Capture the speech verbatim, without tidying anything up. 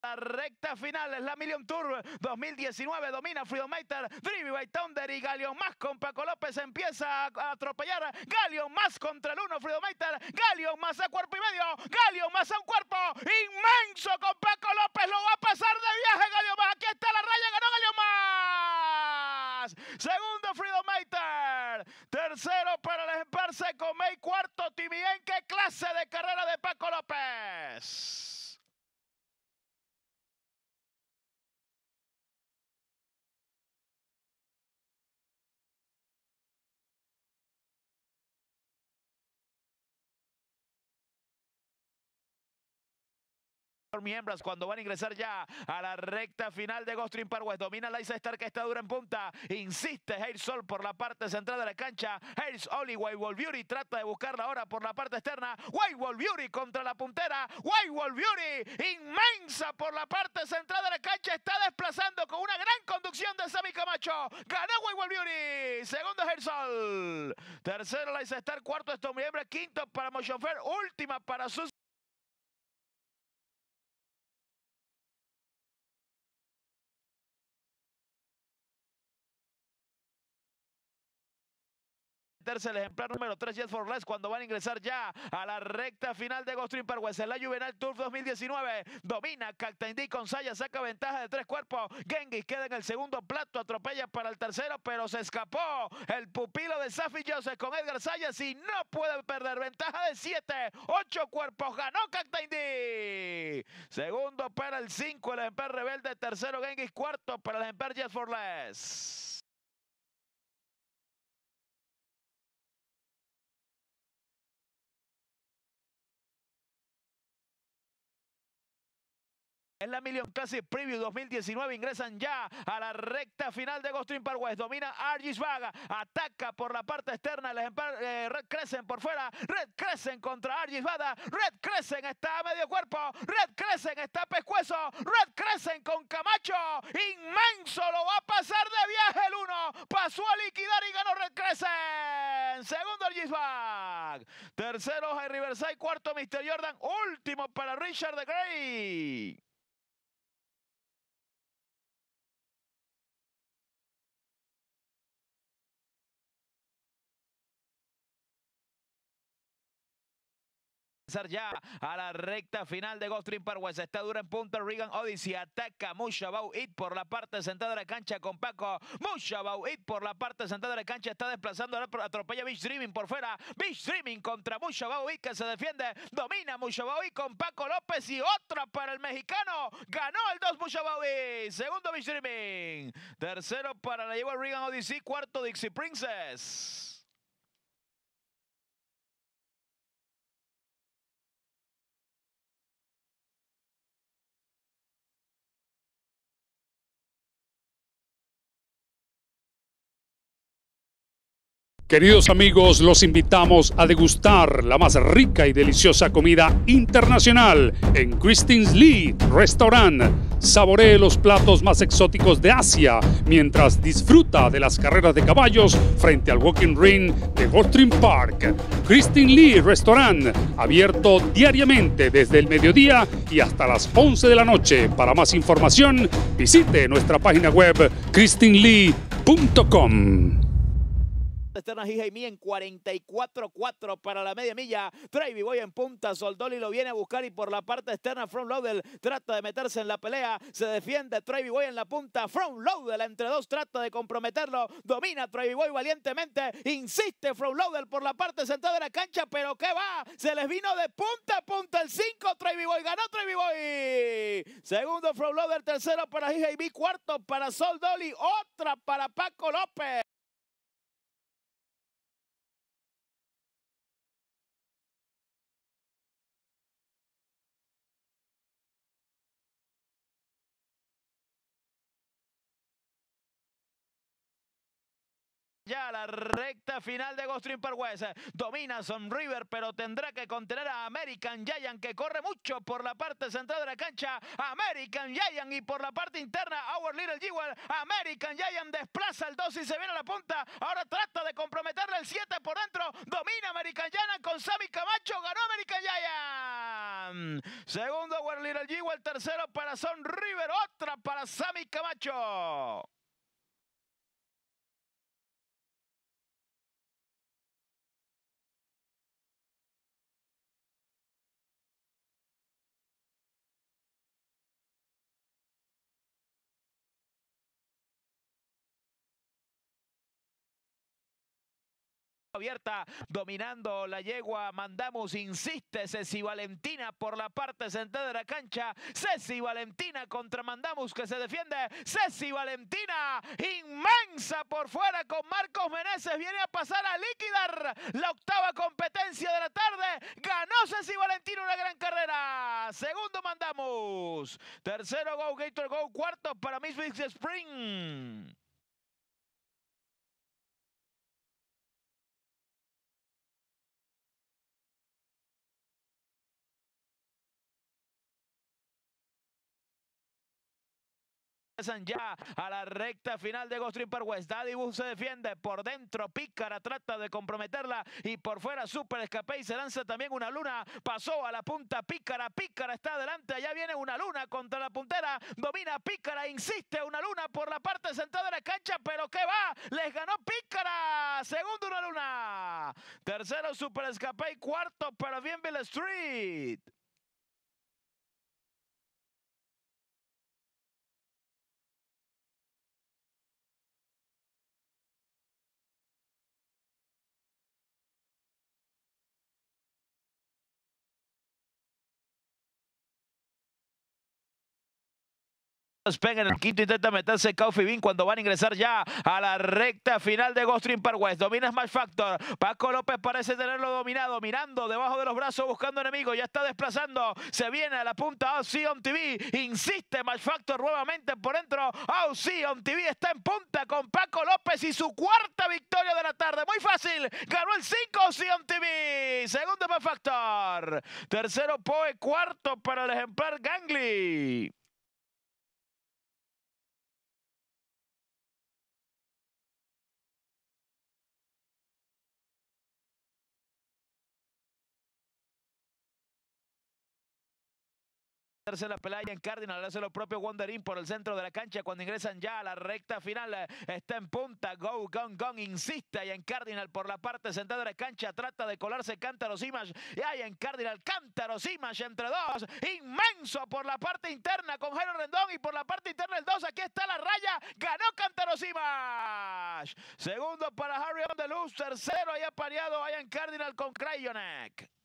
La recta final es la Million Tour dos mil diecinueve, domina Freedom Master, Driven by Thunder y Galion Más con Paco López empieza a atropellar, Galion Más contra el uno, Freedom Master, Galion Más a cuerpo y medio, Galion Más a un cuerpo inmenso con Paco López, lo va a pasar de viaje Galion Más, aquí está la raya, ganó Galion Más, segundo Freedom Master, tercero para el ejemplar Seco May, cuarto Timien, qué clase de carrera de Paco López. Miembros cuando van a ingresar ya a la recta final de Gulfstream Parkway. Domina Liza Star que está dura en punta. Insiste Air Sol por la parte central de la cancha. Air Oli White Wall Beauty trata de buscarla ahora por la parte externa. White Wall Beauty contra la puntera. White Wall Beauty inmensa por la parte central de la cancha. Está desplazando con una gran conducción de Sammy Camacho. Ganó White Wall Beauty. Segundo Air Sol. Tercero Liza Star. Cuarto Stone Miembro. Quinto para Motion Fair. Última para sus el ejemplar número tres, Jet for Less, cuando van a ingresar ya a la recta final de Gulfstream Parkway. En la Juvenile Tour dos mil diecinueve, domina Captain D con Saya, saca ventaja de tres cuerpos. Genghis queda en el segundo plato, atropella para el tercero, pero se escapó el pupilo de Safi Joseph con Edgar Sayas y no puede perder. Ventaja de siete, ocho cuerpos, ganó Captain D. Segundo para el cinco, el ejemplar Rebelde. Tercero Genghis, cuarto para el ejemplar Jet for Less. En la Million Classic Preview dos mil diecinueve ingresan ya a la recta final de Gulfstream Parkway. Domina Argis Vaga, ataca por la parte externa el ejemplar eh, Red Crescent por fuera. Red Crescent contra Argis Vaga. Red Crescent está a medio cuerpo. Red Crescent está pescuezo. Red Crescent con Camacho. Inmenso, lo va a pasar de viaje el uno. Pasó a liquidar y ganó Red Crescent. Segundo Argis Vaga. Tercero High Riverside. Cuarto mister Jordan. Último para Richard de Grey. Ya a la recta final de Gulfstream Parkway. Está dura en punta Regan Odyssey. Ataca Mushabau It por la parte central de la cancha con Paco. Mushabau It por la parte central de la cancha. Está desplazando, atropella Beach Dreaming por fuera. Beach Dreaming contra Mushabau It que se defiende. Domina Mushabau It con Paco López y otra para el mexicano. Ganó el dos Mushabau It. Segundo Beach Dreaming. Tercero para la lleva Regan Odyssey. Cuarto Dixie Princess. Queridos amigos, los invitamos a degustar la más rica y deliciosa comida internacional en Christine Lee Restaurant. Saboree los platos más exóticos de Asia mientras disfruta de las carreras de caballos frente al Walking Ring de Gulfstream Park. Christine Lee Restaurant, abierto diariamente desde el mediodía y hasta las once de la noche. Para más información, visite nuestra página web christine lee punto com. Externa Jijaimí en cuarenta y cuatro cuatro para la media milla. Travy Boy en punta. Soldoli lo viene a buscar y por la parte externa From Loadel trata de meterse en la pelea. Se defiende Travy Boy en la punta. From Loadel entre dos trata de comprometerlo. Domina Travy Boy valientemente. Insiste From Loadel por la parte central de la cancha. Pero ¿qué va? Se les vino de punta a punta el cinco. Travy Boy ganó Travy Boy. Segundo From Loadel. Tercero para Jijaimí. Cuarto para Soldoli. Otra para Paco López. Ya a la recta final de Ghost Park West. Domina Son River, pero tendrá que contener a American Giant, que corre mucho por la parte central de la cancha. American Giant, y por la parte interna Our Little Jewel. American Giant desplaza el dos y se viene a la punta. Ahora trata de comprometerle el siete por dentro. Domina American Giant con Sammy Camacho. Ganó American Giant. Segundo Our Little Jewel. Tercero para Son River. Otra para Sammy Camacho. Abierta, dominando la yegua Mandamus, insiste Ceci Valentina por la parte central de la cancha. Ceci Valentina contra Mandamus, que se defiende. Ceci Valentina, inmensa por fuera con Marcos Meneses, viene a pasar a liquidar la octava competencia de la tarde. Ganó Ceci Valentina, una gran carrera. Segundo Mandamus, tercero Go Gator Go, cuarto para Misfits Spring. Ya a la recta final de Ghost Park West. Daddy Boo se defiende por dentro. Pícara trata de comprometerla y por fuera Super Escape y se lanza también una luna. Pasó a la punta Pícara. Pícara está adelante. Allá viene una luna contra la puntera. Domina Pícara. Insiste una luna por la parte central de la cancha. Pero ¿qué va? Les ganó Pícara. Segundo una luna. Tercero Super Escape. Cuarto para Bienville Street. Pega en el quinto, intenta meterse Coffee Bean cuando van a ingresar ya a la recta final de Ghost Park West. Domina Smash Factor. Paco López parece tenerlo dominado, mirando debajo de los brazos, buscando enemigos. Ya está desplazando. Se viene a la punta Auxion T V. Insiste Smash Factor nuevamente por dentro. Auxion T V está en punta con Paco López y su cuarta victoria de la tarde. Muy fácil. Ganó el cinco Auxion T V. Segundo Smash Factor. Tercero Poe. Cuarto para el ejemplar Gangly. La pelea en Cardinal, hace lo propio Wonderin por el centro de la cancha cuando ingresan ya a la recta final. Está en punta Go Gong Gong, insiste y en Cardinal por la parte central de la cancha, trata de colarse Cántaros Image y hay en Cardinal Cántaros Image entre dos, inmenso por la parte interna con Jairo Rendón y por la parte interna el dos. Aquí está la raya, ganó Cántaros Image. Segundo para Harry on the Loose, tercero ahí apareado Ian Cardinal con Cryoneck.